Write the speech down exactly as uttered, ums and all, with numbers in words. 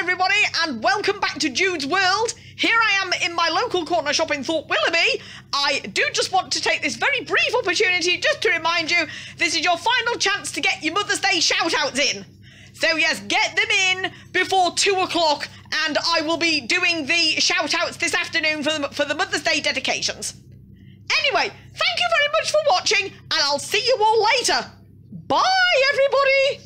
everybody, and welcome back to Jude's World. Here I am in my local corner shop in Thorpe Willoughby. I do just want to take this very brief opportunity just to remind you, this is your final chance to get your Mother's Day shout-outs in. So yes, get them in before two o'clock, and I will be doing the shout-outs this afternoon for the, for the Mother's Day dedications. Anyway, thank you very much for watching, and I'll see you all later. Bye, everybody!